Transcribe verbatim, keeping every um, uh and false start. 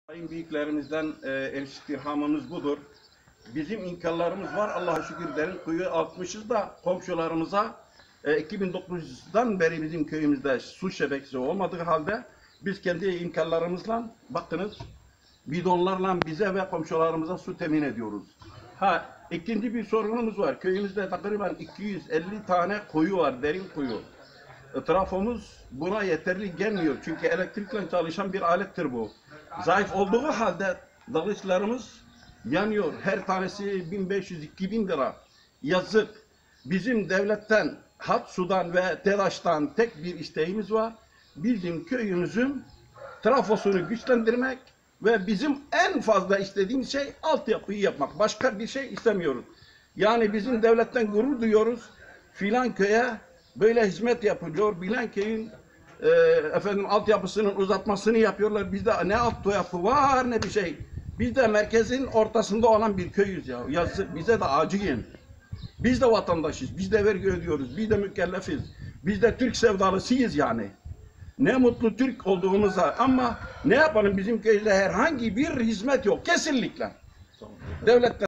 Sayın büyüklerimizden e, istirhamımız budur. Bizim imkanlarımız var. Allah'a şükür derin kuyu atmışız da komşularımıza e, iki bin dokuzdan beri bizim köyümüzde su şebekesi olmadığı halde biz kendi imkanlarımızla bakınız bidonlarla bize ve komşularımıza su temin ediyoruz. Ha ikinci bir sorunumuz var. Köyümüzde takriben iki yüz elli tane kuyu var, derin kuyu. Trafomuz buna yeterli gelmiyor. Çünkü elektrikle çalışan bir alettir bu. Zayıf olduğu halde dalışlarımız yanıyor. Her tanesi bin beş yüz iki bin lira. Yazık. Bizim devletten, hat sudan ve TEDAŞ'tan tek bir isteğimiz var. Bizim köyümüzün trafosunu güçlendirmek ve bizim en fazla istediğimiz şey altyapıyı yapmak. Başka bir şey istemiyoruz. Yani bizim devletten gurur duyuyoruz. Filan köye böyle hizmet yapılıyor. Bilen köyün e, efendim altyapısının uzatmasını yapıyorlar. Bizde ne altyapı var ne bir şey. Biz de merkezin ortasında olan bir köyüz ya. Yazık, bize de acıyın. Biz de vatandaşız. Biz de vergi ödüyoruz. Biz de mükellefiz. Biz de Türk sevdalısıyız yani. Ne mutlu Türk olduğumuza, ama ne yapalım, bizim köyde herhangi bir hizmet yok. Kesinlikle. Devletten